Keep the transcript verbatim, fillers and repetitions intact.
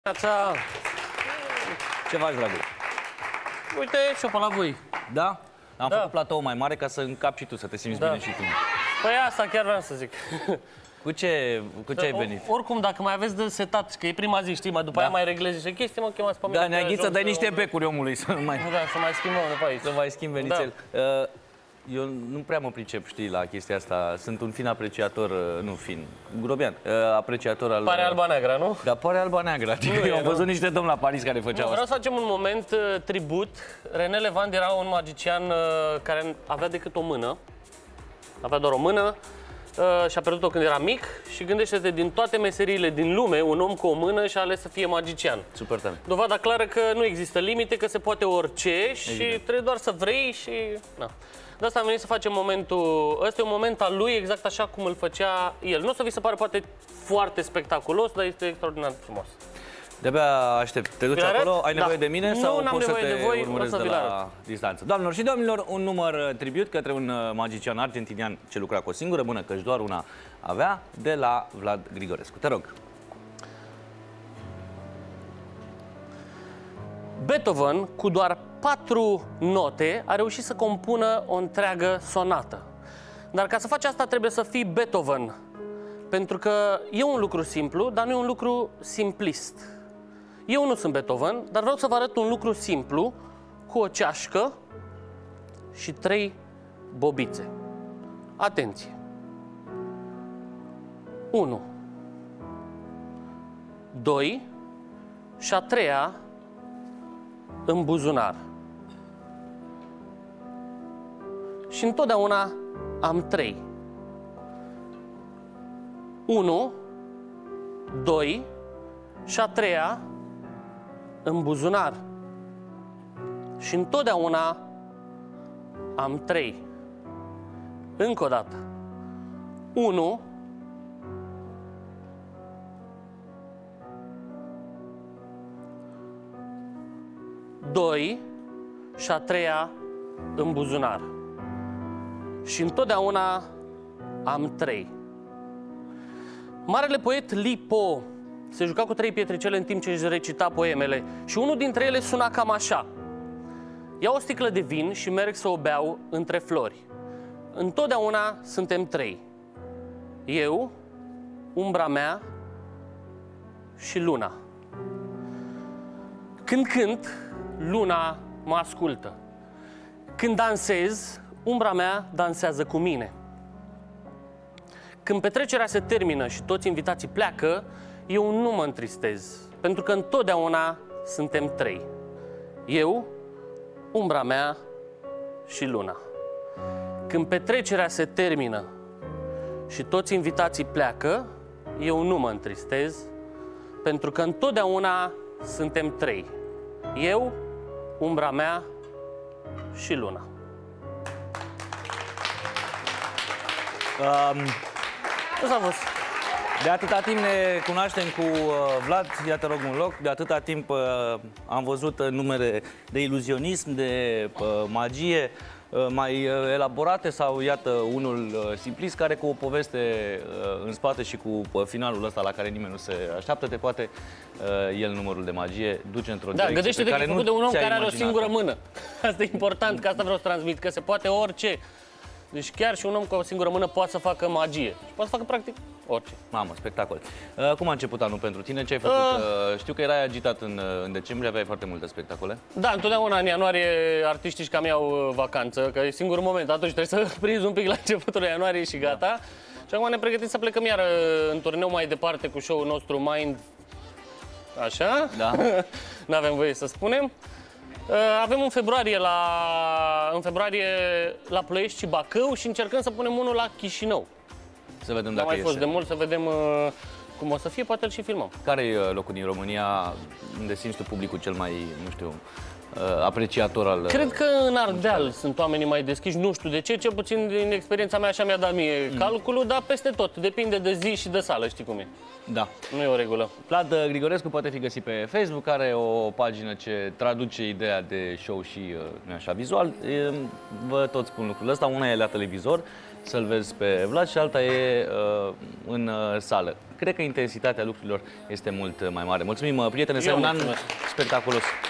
Ața. Ce faci, dragul? Uite, și-o pe la voi. Da? Am Da. făcut platou mai mare ca să încapi și tu, să te simți Da. bine și tu. Păi asta chiar vreau să zic. Cu ce, cu ce ai venit? O, oricum, dacă mai aveți de setat, că e prima zi, știi, mai după Da. aia mai reglezi niște chestii, mă chemați pe mine. Da, pe Neaghiță, jos, dai niște să- becuri omului să mai, Da, să mai schimbăm după aici. să mai schimbi venițel. Da. Uh, Eu nu prea mă pricep, știi, la chestia asta. Sunt un fin apreciator, uh, nu fin, grobian, uh, apreciator al... Pare alba neagră, nu? Dar pare alba neagră. Adică Nu e, eu am nu? văzut niște domni la Paris care Nu, făceau vreau asta. să facem un moment uh, tribut. René Levand era un magician uh, care avea decât o mână. Avea doar o mână uh, și a pierdut-o când era mic. Și gândește-te, din toate meseriile din lume, un om cu o mână și-a ales să fie magician. Super tare. Dovada clară că nu există limite, că se poate orice și Evident. trebuie doar să vrei și... Na. De asta am venit să facem momentul... Ăsta e un moment al lui exact așa cum îl făcea el. Nu o să vi se pare poate foarte spectaculos, dar este extraordinar de frumos. De-abia aștept. Te duci Vi-l arăt? acolo? Ai Da. nevoie de mine Nu, sau n-am poți să nevoie te de voi, urmăresc o să de vi-l la distanță? Doamnelor și domnilor, un număr uh, tribut către un uh, magician argentinian ce lucra cu o singură mână, căci doar una avea, de la Vlad Grigorescu. Te rog. Beethoven, cu doar patru note, a reușit să compună o întreagă sonată. Dar ca să faci asta trebuie să fii Beethoven. Pentru că e un lucru simplu, dar nu e un lucru simplist. Eu nu sunt Beethoven, dar vreau să vă arăt un lucru simplu cu o ceașcă și trei bobițe. Atenție! unu, doi și a treia în buzunar. Și întotdeauna am trei. unu, doi și a treia în buzunar. Și întotdeauna am trei. Încă o dată. unu, doi și a treia în buzunar. Și întotdeauna am trei. Marele poet Li Po se juca cu trei pietricele în timp ce își recita poemele și unul dintre ele suna cam așa. Iau o sticlă de vin și merg să o beau între flori. Întotdeauna suntem trei. Eu, umbra mea și luna. Când cânt, luna mă ascultă. Când dansez, umbra mea dansează cu mine. Când petrecerea se termină și toți invitații pleacă, eu nu mă întristez, pentru că întotdeauna suntem trei. Eu, umbra mea și luna. Când petrecerea se termină și toți invitații pleacă, eu nu mă întristez, pentru că întotdeauna suntem trei. Eu, umbra mea și luna. Um, Ce s-a fost? De atâta timp ne cunoaștem cu uh, Vlad, ia te rog un loc. De atâta timp uh, am văzut uh, numere de iluzionism, de uh, magie uh, mai uh, elaborate sau iată unul uh, simplist care cu o poveste uh, în spate și cu uh, finalul ăsta la care nimeni nu se așteaptă, te poate uh, el numărul de magie duce într-o Da, direcție gândește-te pe că e care făcut de nu un om ți-ai care are o imaginat. singură mână. Asta e important, că asta vreau să transmit, că se poate orice. Deci chiar și un om cu o singură mână poate să facă magie. Și poate să facă practic orice. Mamă, spectacol. Uh, cum a început anul pentru tine? Ce ai făcut? Uh. Uh, știu că erai agitat în, uh, în decembrie, aveai foarte multe spectacole. Da, întotdeauna în ianuarie artiștii își cam iau uh, vacanță, că e singurul moment. Atunci trebuie să prinzi un pic la începutul ianuarie și gata. Da. Și acum ne pregătim să plecăm iar uh, în turneu mai departe cu show-ul nostru Mind. Așa? Da. N-avem voie să spunem. Uh, avem în februarie la, în februarie la Ploiești și Bacău și încercăm să punem unul la Chișinău. Să vedem N-a dacă mai iese. fost de mult, să vedem uh, cum o să fie, poate îl și filmăm. Care e locul din România unde simți tu publicul cel mai, nu știu, apreciator al... Cred că în Ardeal sunt oamenii mai deschiși, nu știu de ce, cel puțin din experiența mea așa mi-a dat mie mm. calculul, dar peste tot, depinde de zi și de sală, știi cum e. Da. Nu e o regulă. Vlad Grigorescu poate fi găsit pe Facebook, are o pagină ce traduce ideea de show și, nu așa, vizual. Vă tot spun lucrul ăsta, una e la televizor, să-l vezi pe Vlad și alta e uh, în uh, sală. Cred că intensitatea lucrurilor este mult mai mare. Mulțumim, prietene, să ai un an spectaculos!